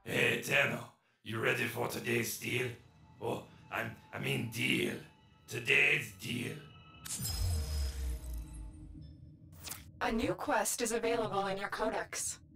Hey, Tenno, you ready for today's deal? Oh, I mean deal. Today's deal. A new quest is available in your codex.